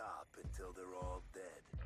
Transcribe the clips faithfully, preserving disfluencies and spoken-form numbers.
stop until they're all dead.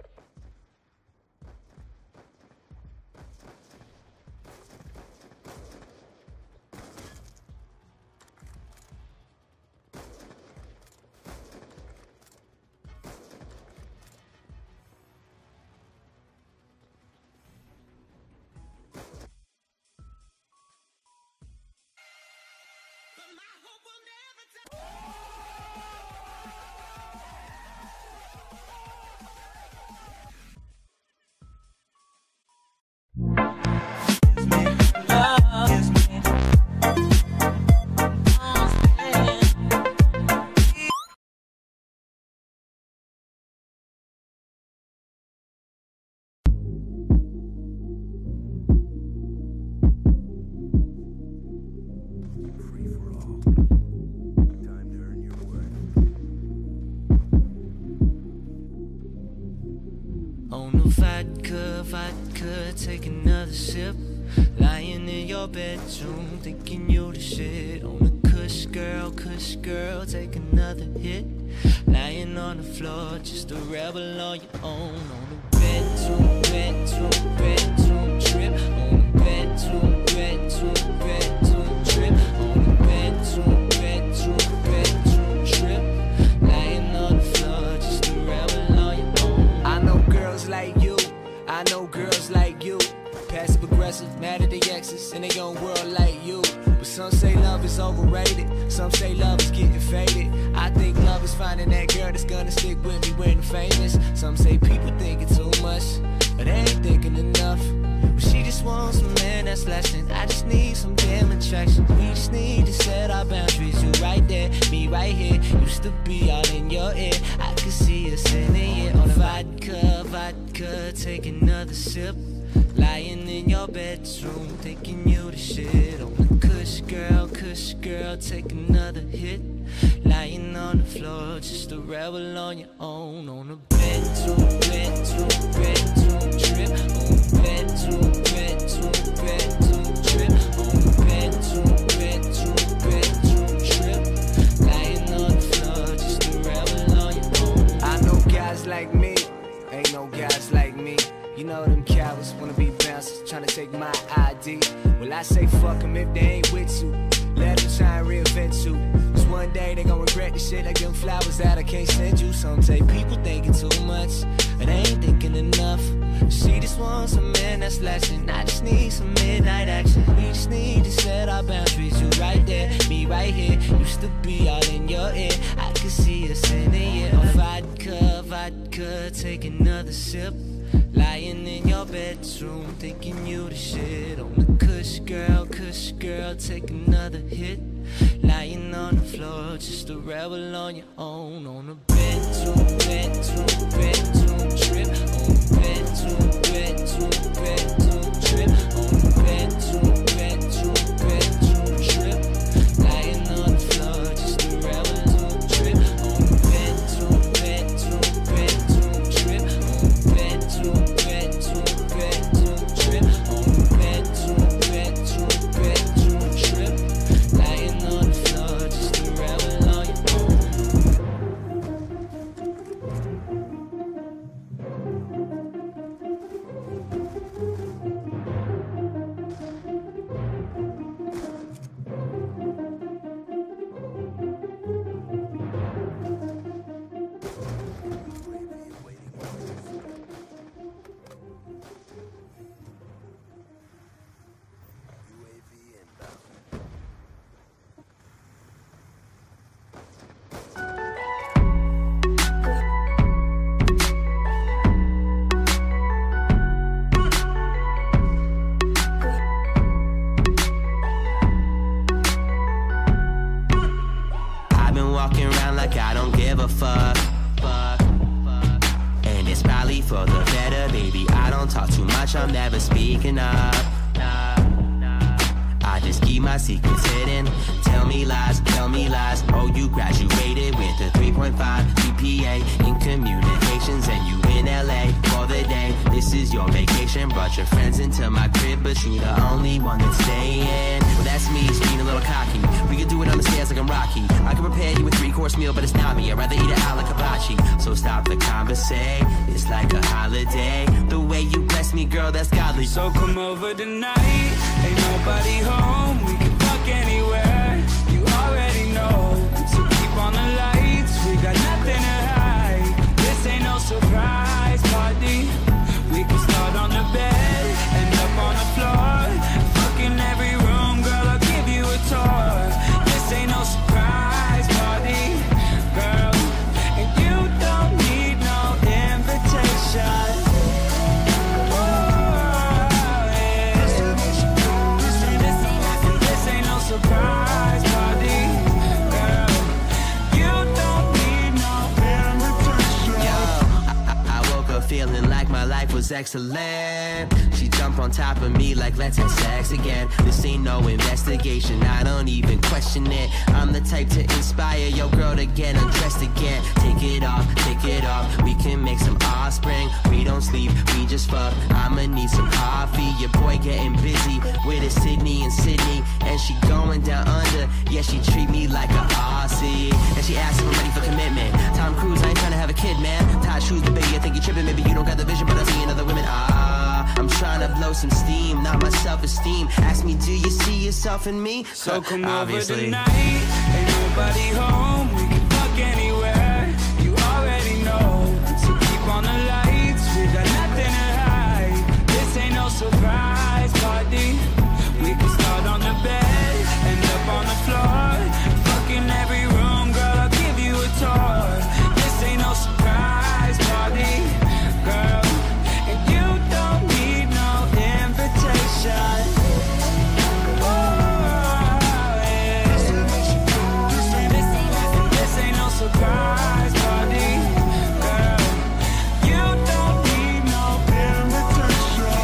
Vodka, vodka, take another sip. Lying in your bedroom, thinking you the shit. On a kush girl, kush girl, take another hit. Lying on the floor, just a rebel on your own. On a bedroom, bedroom, bedroom trip. On a bedroom, bedroom, bedroom trip. On a bedroom, bedroom, bedroom trip. Lying on the floor, just a rebel on your own. I know girls like you, I know girls like you. Passive aggressive, mad at the exes in their own world like you. But some say love is overrated, some say love is getting faded. I think love is finding that girl that's gonna stick with me when I'm famous. Some say people thinking too much, but they ain't thinking enough. But she just wants a man that's lasting. I just need some damn attraction. We just need to set our boundaries. You right there, me right here. Used to be all in your ear, I could see us in it. On a vodka, vodka, take another sip. Lying in your bedroom, thinking you the shit. On the kush girl, kush girl, take another hit. Lying on the floor, just a rebel on your own. On a bedroom, bedroom, bedroom trip. On a bedroom, bedroom, bedroom trip. On a bedroom, bedroom, bedroom trip. Lying on the floor, just a rebel on your own. I know guys like me, ain't no guys like me. You know them cowards wanna be bouncers, tryna take my I D. Well, I say fuck them if they ain't with you. Let them try and reinvent you. Cause one day they gon' regret the shit like them flowers that I can't send you. Some say people thinking too much, but they ain't thinking enough. She just wants a man that's lasting. I just need some midnight action. We just need to set our boundaries. You right there, me right here. Used to be all in your ear, I could see us in it. On vodka, vodka, take another sip. Lying in your bedroom, thinking you the shit. On the kush girl, kush girl, take another hit. Lying on the floor, just a rebel on your own. On a bedroom, bedroom, bedroom trip. On a bedroom, bedroom, bedroom trip. On a bedroom, bedroom, bedroom trip. Lying on the floor, just a rebel trip. On a bedroom, bedroom, bedroom trip. On a bedroom. Fuck, fuck, fuck. And it's probably for the better, baby. I don't talk too much, I'm never speaking up. Nah, nah. I just keep my secrets hidden. Tell me lies, tell me lies. Oh, you graduated with a three point five G P A in communications, and you in L A for the day. This is your vacation. vacation. Brought your friends into my crib, but you the only one that's staying. Well, that's me, just being a little cocky. We could do it on the stairs like I'm Rocky. I can prepare you a three-course meal, but it's not me. I'd rather eat it out like hibachi. So stop the conversation, it's like a holiday. The way you bless me, girl, that's godly. So come over tonight, ain't nobody home. We can fuck anywhere, you already know. So keep on the lights, we got nothing to hide. This ain't no surprise party. We can start on the bed, end up on the floor. Fucking every room, girl, I'll give you a tour. This ain't no surprise party, girl. And you don't need no invitation. Oh, yeah. This ain't no surprise party, girl. You don't need no invitation. Yo, I, I, I woke up feeling like my life was excellent. She jumped on top of me like let's have sex again. This ain't no investigation, I don't even question it. I'm the type to inspire your girl to get undressed again. Take it off, take it off, we can make some offspring. We don't sleep, we just fuck. I'ma need some coffee. Your boy getting busy with a Sydney and Sydney, and she going down under. Yeah, she treat me like a Aussie, and she asks if I'm ready for commitment. Tom Cruise, I ain't trying to have a kid, man. Tied shoes, but baby, I think you're tripping. Maybe you don't got the vision, but I see other women. Ah, I'm trying to blow some steam, not my self-esteem. Ask me, do you see yourself in me? So come Obviously. over tonight, ain't nobody home. We can fuck anywhere, you already know. So keep on the lights, we got nothing to hide. This ain't no surprise party. We can start on the bed, end up on the floor. Fucking every room, girl, I'll give you a tour. This ain't no surprise party, girl. And you don't need no invitation. Oh, yeah. This ain't no surprise party, girl. You don't need no invitation.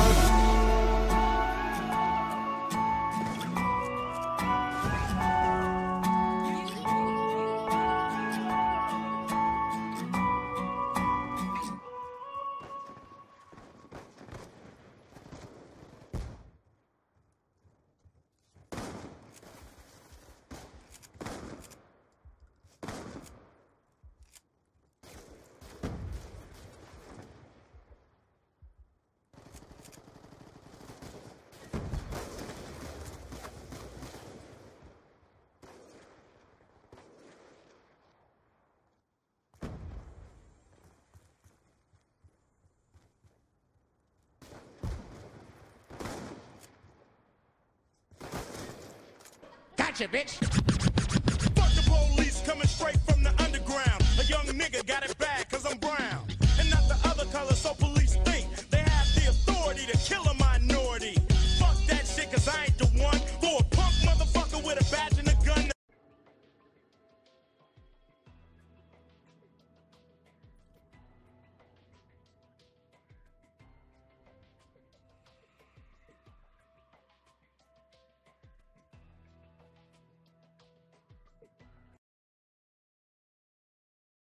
Gotcha, bitch. Fuck the police coming straight from the